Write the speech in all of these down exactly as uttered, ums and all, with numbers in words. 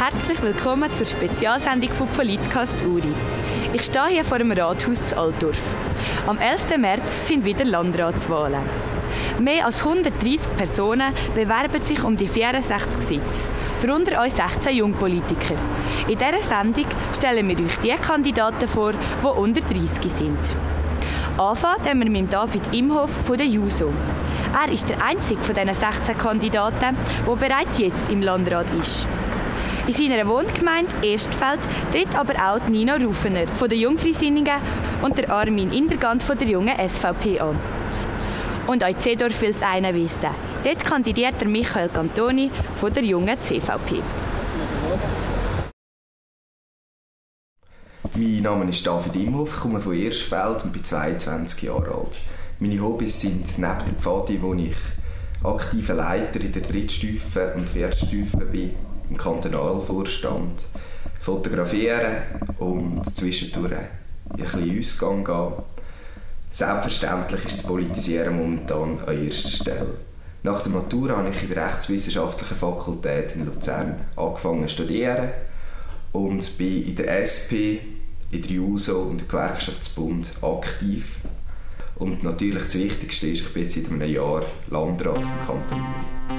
Herzlich willkommen zur Spezialsendung von Politcast Uri. Ich stehe hier vor dem Rathaus zu Altdorf. Am elften März sind wieder Landratswahlen. Mehr als hundertdreissig Personen bewerben sich um die vierundsechzig Sitze, darunter auch sechzehn Jungpolitiker. In dieser Sendung stellen wir euch die Kandidaten vor, die unter dreißig sind. Anfangen haben wir mit David Imhof von der JUSO. Er ist der einzige von diesen sechzehn Kandidaten, der bereits jetzt im Landrat ist. In seiner Wohngemeinde Erstfeld tritt aber auch Nina Rufener von der Jungfreisinnigen und der Armin Indergant von der jungen S V P an. Und auch Zedorf will es einen wissen. Dort kandidiert der Michael Cantoni von der jungen C V P. Mein Name ist David Imhof, ich komme von Erstfeld und bin zweiundzwanzig Jahre alt. Meine Hobbys sind neben der Pfadi, wo ich aktiver Leiter in der Drittstufe und Viertstufe bin, im Kantonalvorstand, fotografieren und zwischendurch ein bisschen Ausgang gehen. Selbstverständlich ist das Politisieren momentan an erster Stelle. Nach der Matura habe ich in der Rechtswissenschaftlichen Fakultät in Luzern angefangen zu studieren und bin in der S P, in der JUSO und im Gewerkschaftsbund aktiv. Und natürlich das Wichtigste ist, ich bin jetzt seit einem Jahr Landrat vom Kanton Uri.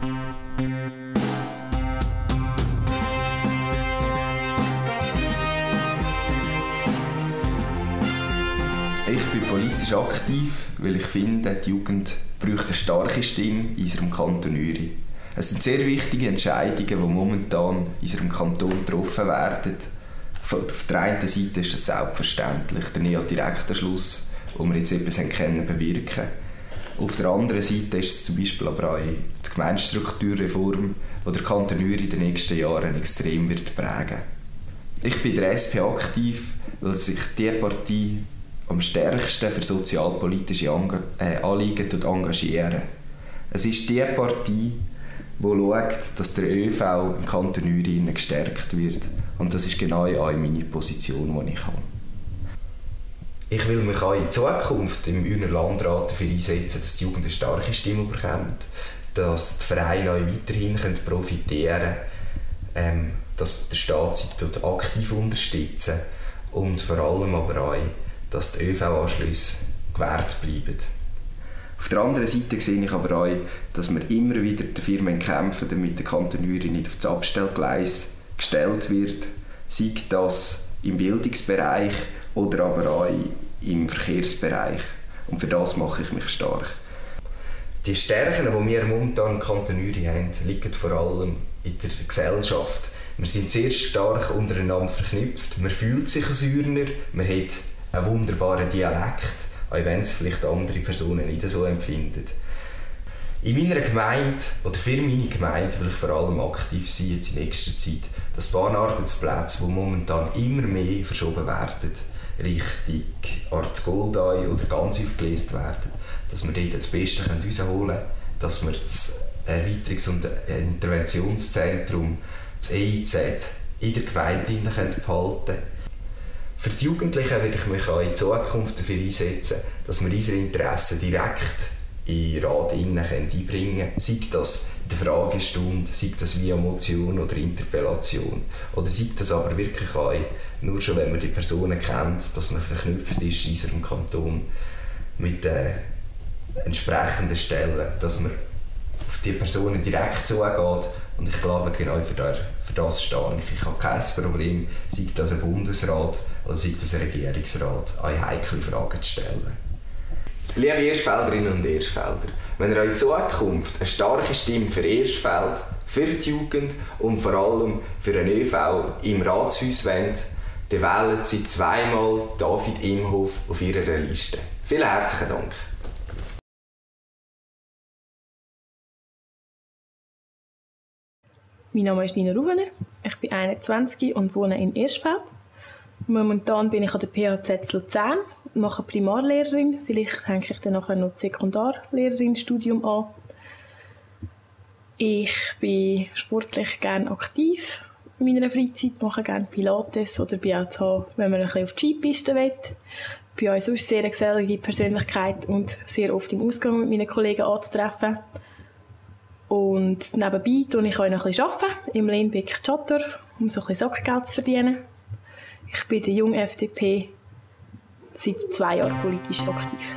Ich bin politisch aktiv, weil ich finde, die Jugend braucht eine starke Stimme in unserem Kanton Uri. Es sind sehr wichtige Entscheidungen, die momentan in unserem Kanton getroffen werden. Auf der einen Seite ist das selbstverständlich, der Neodirektanschluss, wo wir jetzt etwas können bewirken. Auf der anderen Seite ist es zum Beispiel aber auch die Gemeindestrukturreform, die der Kanton Uri in den nächsten Jahren extrem wird prägen. Ich bin in der S P aktiv, weil sich diese Partei am stärksten für sozialpolitische Anliegen engagieren. Es ist die Partei, die schaut, dass der Ö V im Kanton Uri gestärkt wird. Und das ist genau auch meine Position, die ich habe. Ich will mich auch in Zukunft im Ürner Landrat dafür einsetzen, dass die Jugend eine starke Stimme bekommt, dass die Vereine auch weiterhin profitieren können, ähm, dass der Staat sie dort aktiv unterstützen und vor allem aber auch, dass die Ö V-Anschlüsse gewährt bleiben. Auf der anderen Seite sehe ich aber auch, dass wir immer wieder dafür kämpfen, damit der Kanton Uri nicht auf das Abstellgleis gestellt wird, sei das im Bildungsbereich oder aber auch im Verkehrsbereich. Und für das mache ich mich stark. Die Stärken, die wir momentan im Kanton Uri haben, liegen vor allem in der Gesellschaft. Wir sind sehr stark untereinander verknüpft. Man fühlt sich als Ürner, man hat einen wunderbaren Dialekt, auch wenn es vielleicht andere Personen nicht so empfinden. In meiner Gemeinde, oder für meine Gemeinde, will ich vor allem aktiv sein jetzt in nächster Zeit, dass Bahnarbeitsplätze, die momentan immer mehr verschoben werden, Richtung Art Goldei oder ganz aufgelöst werden, dass wir dort das Beste rausholen können, dass wir das Erweiterungs- und Interventionszentrum, das E I Z, in der Gemeinde behalten können. Für die Jugendlichen werde ich mich auch in Zukunft dafür einsetzen, dass wir unsere Interessen direkt in den Rat einbringen können. Sei das in der Fragestunde, sei das via Motion oder Interpellation. Oder sei das aber wirklich auch, nur schon wenn man die Personen kennt, dass man verknüpft ist in unserem Kanton mit den entsprechenden Stellen, dass man auf die Personen direkt zugeht. Und ich glaube, genau für das, für das stehe ich. Ich habe kein Problem, sei das ein Bundesrat oder sei das ein Regierungsrat, eine heikle Fragen zu stellen. Liebe Erstfelderinnen und Erstfelder, wenn ihr in Zukunft eine starke Stimme für Erstfeld, für die Jugend und vor allem für den Ö V im Ratshaus wollt, dann wählen Sie zweimal David Imhof auf Ihrer Liste. Vielen herzlichen Dank. Mein Name ist Nina Rufener, ich bin einundzwanzig und wohne in Erstfeld. Momentan bin ich an der P H Z Luzern und mache Primarlehrerin. Vielleicht hänge ich dann nachher noch das Sekundarlehrerin-Studium an. Ich bin sportlich gerne aktiv in meiner Freizeit, mache gerne Pilates oder bin auch zu haben, wenn man ein bisschen auf die Skipiste will. Ich bin auch sonst sehr eine gesellige Persönlichkeit und sehr oft im Ausgang mit meinen Kollegen anzutreffen. Und nebenbei arbeite ich auch noch ein bisschen im Lehnbeck Tschattdorf, um so ein bisschen Sackgeld zu verdienen. Ich bin der jungen F D P seit zwei Jahren politisch aktiv.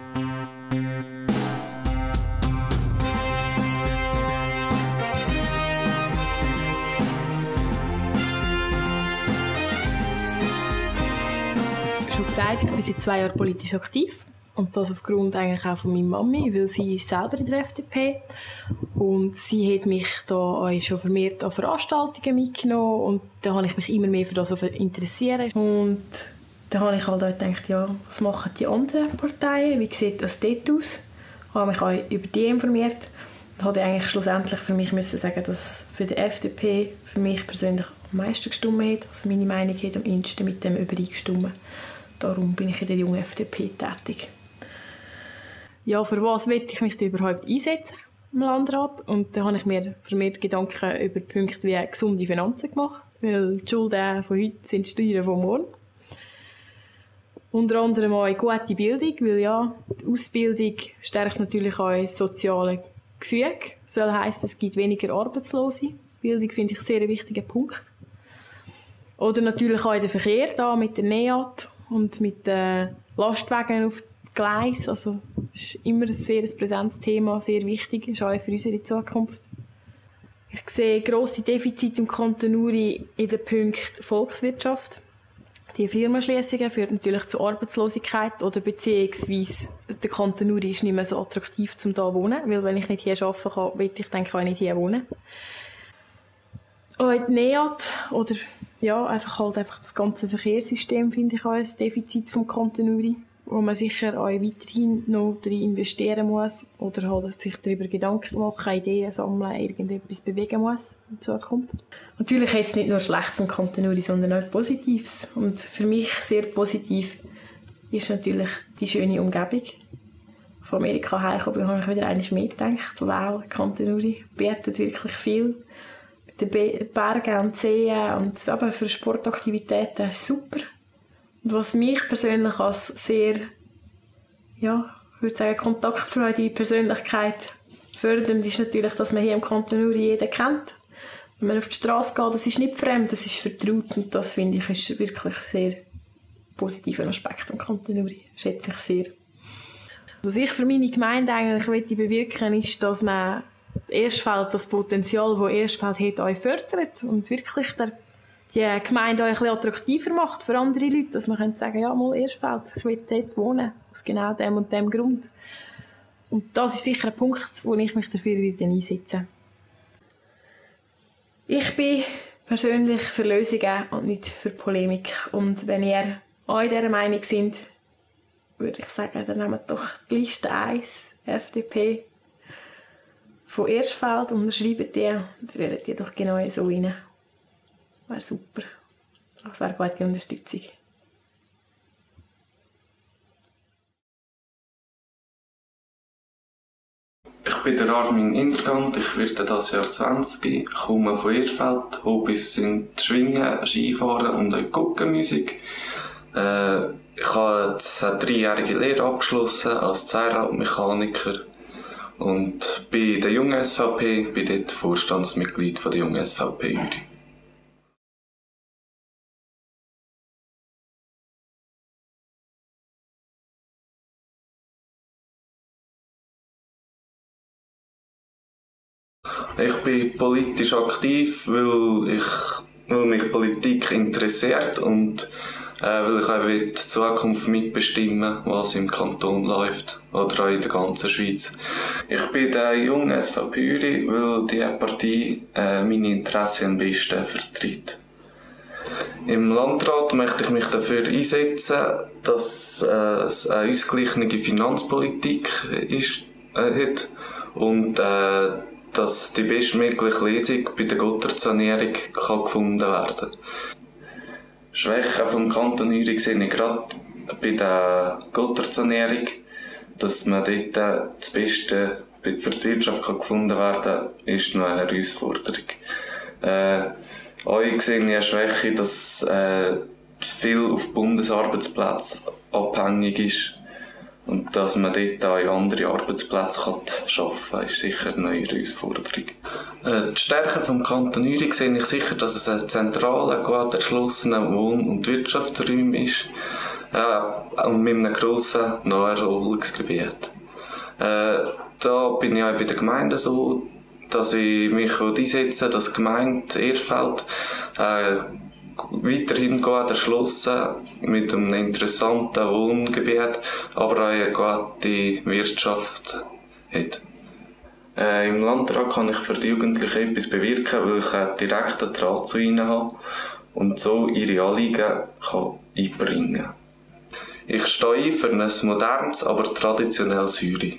Schon gesagt, ich bin seit zwei Jahren politisch aktiv. Und das aufgrund eigentlich auch von meiner Mami, weil sie ist selber in der F D P. Und sie hat mich da auch schon vermehrt an Veranstaltungen mitgenommen. Und da habe ich mich immer mehr für das interessiert. Und da habe ich halt auch gedacht, ja, was machen die anderen Parteien? Wie sieht das dort aus? Ich habe mich auch über die informiert. Und habe eigentlich schlussendlich für mich müssen sagen, dass für die F D P für mich persönlich am meisten gestimmt hat. Also meine Meinung hat am ehesten mit dem übereingestimmt. Darum bin ich in der jungen F D P tätig. Ja, für was will ich mich da überhaupt einsetzen im Landrat? Und da habe ich mir vermehrt Gedanken über Punkte wie gesunde Finanzen gemacht, weil die Schulden von heute sind die Steuern von morgen. Unter anderem auch eine gute Bildung, weil ja, die Ausbildung stärkt natürlich auch das soziale Gefüge. Das soll heissen, es gibt weniger Arbeitslose. Bildung finde ich einen sehr wichtigen Punkt. Oder natürlich auch der Verkehr da mit der NEAT und mit den Lastwagen auf Gleis, also das ist immer ein sehr präsentes Thema, sehr wichtig, ist auch für unsere Zukunft. Ich sehe grosse Defizite im Kanton Uri in den Punkten Volkswirtschaft. Die Firmenschliessungen führen natürlich zu Arbeitslosigkeit oder beziehungsweise der Kanton Uri ist nicht mehr so attraktiv, um hier zu wohnen, weil wenn ich nicht hier arbeiten kann, will ich dann auch nicht hier wohnen. Auch die NEAT oder ja, einfach halt einfach das ganze Verkehrssystem finde ich auch ein Defizit vom Kanton Uri, wo man sicher auch weiterhin noch drin investieren muss oder halt sich darüber Gedanken machen, Ideen sammeln, irgendetwas bewegen muss in Zukunft. Natürlich hat es nicht nur Schlechtes im Kanton Uri, sondern auch Positives. Und für mich sehr positiv ist natürlich die schöne Umgebung. Von Amerika heimgekommen habe ich wieder einmal mehr gedacht, wow, der Kanton Uri bietet wirklich viel. Mit den Bergen und Seen und eben für Sportaktivitäten ist super. Und was mich persönlich als sehr, ja, ich würde sagen, kontaktfreudige Persönlichkeit fördert, ist natürlich, dass man hier im Kanton Uri jeden kennt. Wenn man auf die Straße geht, das ist nicht fremd, das ist vertraut. Und das, finde ich, ist wirklich ein sehr positiver Aspekt am Kanton Uri. Das schätze ich sehr. Was ich für meine Gemeinde eigentlich möchte bewirken, ist, dass man Erstfeld, das Potenzial, das Erstfeld hat, auch fördert und wirklich der die Gemeinde auch ein bisschen attraktiver macht für andere Leute, dass man könnte sagen, ja, mal Erstfeld, ich will dort wohnen, aus genau dem und dem Grund. Und das ist sicher ein Punkt, wo ich mich dafür wieder einsetze. Ich bin persönlich für Lösungen und nicht für Polemik. Und wenn ihr auch in dieser Meinung seid, würde ich sagen, dann nehmt doch die Liste eins, F D P, von Erstfeld, unterschreibt die und wählt die doch genau so rein. Wäre super. Das wäre eine gute Unterstützung. Ich bin der Armin Indergant, ich werde dieses Jahr zwanzig, komme von Erfeld. Hobbys sind Schwingen, Skifahren und auch Guckenmusik. Äh, ich habe jetzt eine dreijährige Lehre abgeschlossen als Zweiradmechaniker und bin der jungen S V P, bin dort Vorstandsmitglied von der jungen S V P Uri. Ich bin politisch aktiv, weil, ich, weil mich Politik interessiert und äh, weil ich auch in Zukunft mitbestimmen, was im Kanton läuft oder auch in der ganzen Schweiz. Ich bin der junge S V P Uri, weil diese Partei äh, meine Interessen am besten vertritt. Im Landrat möchte ich mich dafür einsetzen, dass äh, es eine ausgeglichene Finanzpolitik ist, äh, hat und äh, dass die bestmögliche Lösung bei der Gotthardsanierung gefunden werden kann. Schwächen vom Kanton Uri sehe ich gerade bei der Gotthardsanierung, dass man dort das Beste für die Wirtschaft gefunden werden kann, ist noch eine Herausforderung. Äh, auch sehe ich eine Schwäche, dass äh, viel auf Bundesarbeitsplätzen abhängig ist Und dass man dort auch in andere Arbeitsplätze schaffen kann, ist sicher eine neue Herausforderung. Äh, die Stärken des Kanton Uri sehe ich sicher, dass es ein zentraler, gut erschlossener Wohn- und Wirtschaftsraum ist äh, und mit einem grossen Naherholungsgebiet. Äh, da bin ich auch bei der Gemeinde so, dass ich mich einsetze, dass die Gemeinde Erfeld äh, weiterhin gut erschlossen mit einem interessanten Wohngebiet, aber auch eine gute Wirtschaft hat. Äh, Im Landrat kann ich für die Jugendlichen etwas bewirken, weil ich einen direkten Draht zu ihnen habe und so ihre Anliegen kann einbringen kann. Ich stehe ein für ein modernes, aber traditionelles Uri.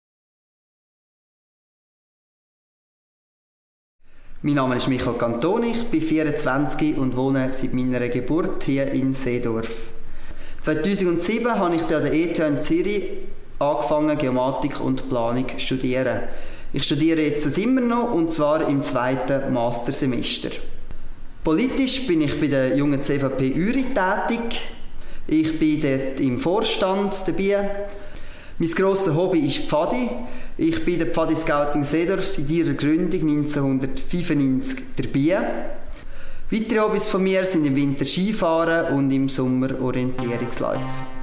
Mein Name ist Michael Cantoni, ich bin vierundzwanzig und wohne seit meiner Geburt hier in Seedorf. zweitausendsieben habe ich an der E T H in Zürich angefangen, Geomatik und Planung zu studieren. Ich studiere jetzt das immer noch, und zwar im zweiten Mastersemester. Politisch bin ich bei der jungen C V P Uri tätig. Ich bin dort im Vorstand dabei. Mein grosses Hobby ist Pfadi. Ich bin der Pfadi Scouting Seedorf seit ihrer Gründung neunzehnhundertfünfundneunzig dabei. Weitere Hobbys von mir sind im Winter Skifahren und im Sommer Orientierungslauf.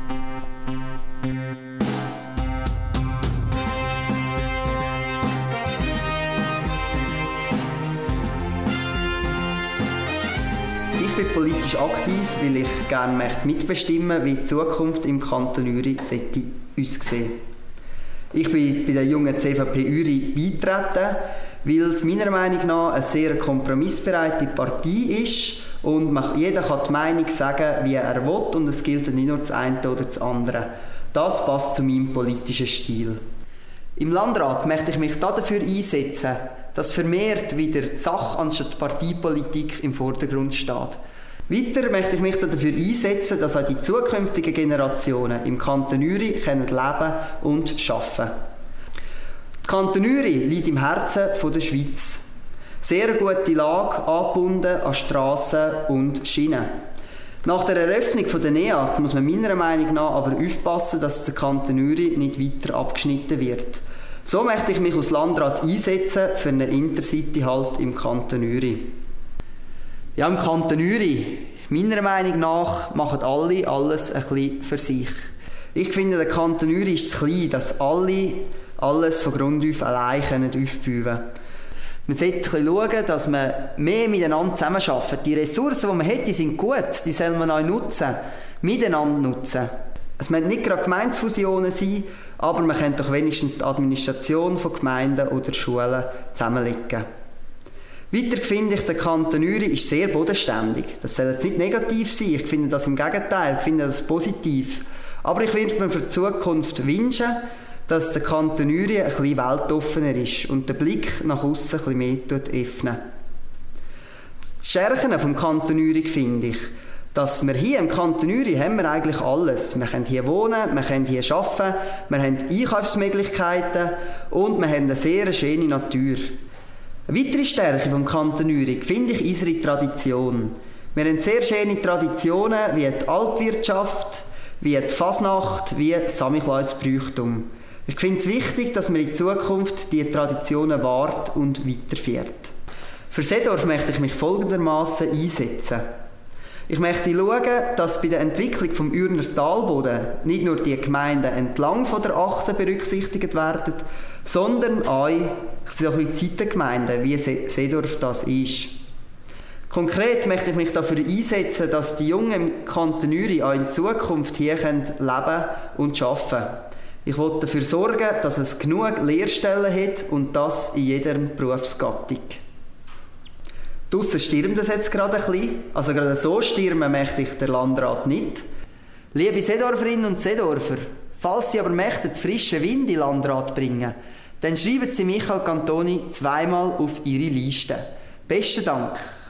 Ich bin politisch aktiv, weil ich gerne mitbestimmen möchte, wie die Zukunft im Kanton Uri aussehen. Ich bin bei der jungen C V P Uri beigetreten, weil es meiner Meinung nach eine sehr kompromissbereite Partei ist und man, jeder kann die Meinung sagen, wie er will, und es gilt nicht nur das eine oder das andere. Das passt zu meinem politischen Stil. Im Landrat möchte ich mich dafür einsetzen, dass vermehrt wieder die Sache anstatt die Parteipolitik im Vordergrund steht. Weiter möchte ich mich dafür einsetzen, dass auch die zukünftigen Generationen im Kanton Uri leben und arbeiten können. Der Kanton Uri liegt im Herzen der Schweiz. Sehr gute Lage, angebunden an Strassen und Schienen. Nach der Eröffnung der N E A T muss man meiner Meinung nach aber aufpassen, dass der Kanton Uri nicht weiter abgeschnitten wird. So möchte ich mich als Landrat einsetzen für einen Intercity-Halt im Kanton Uri. Ja, im Kanton Uri, meiner Meinung nach, machen alle alles ein bisschen für sich. Ich finde, der Kanton Uri ist zu klein, dass alle alles von Grund auf allein aufbauen können. Man sollte ein bisschen schauen, dass man mehr miteinander zusammenarbeitet. Die Ressourcen, die man hat, die sind gut, die soll man auch nutzen, miteinander nutzen. Es müssen nicht gerade Gemeindefusionen sein, aber man könnte doch wenigstens die Administration von Gemeinden oder Schulen zusammenlegen. Weiter finde ich, der Kanton Uri ist sehr bodenständig. Das soll jetzt nicht negativ sein, ich finde das im Gegenteil, ich finde das positiv. Aber ich würde mir für die Zukunft wünschen, dass der Kanton Uri ein bisschen weltoffener ist und den Blick nach aussen ein bisschen mehr öffnet. Die Stärken vom Kanton Uri finde ich, dass wir hier im Kanton Uri haben wir eigentlich alles. Wir können hier wohnen, wir können hier arbeiten, wir haben Einkaufsmöglichkeiten und wir haben eine sehr schöne Natur. Eine weitere Stärke vom Kanton Uri finde ich unsere Tradition. Wir haben sehr schöne Traditionen wie die Altwirtschaft, wie die Fasnacht, wie das Samichlaus-Brauchtum. Ich finde es wichtig, dass man in Zukunft diese Traditionen wahrt und weiterführt. Für Seedorf möchte ich mich folgendermaßen einsetzen. Ich möchte schauen, dass bei der Entwicklung vom Urner Talboden nicht nur die Gemeinden entlang von der Achse berücksichtigt werden, sondern auch solche Zeitengemeinden, wie Seedorf das ist. Konkret möchte ich mich dafür einsetzen, dass die Jungen im Kanton Uri auch in Zukunft hier leben und arbeiten können. Ich will dafür sorgen, dass es genug Lehrstellen hat und das in jeder Berufsgattung. Draussen stürmt es jetzt gerade ein bisschen. Also gerade so stürmen möchte ich der Landrat nicht. Liebe Seedorferinnen und Seedorfer, falls Sie aber möchten frischen Wind in den Landrat bringen, dann schreiben Sie Michael Cantoni zweimal auf Ihre Liste. Besten Dank.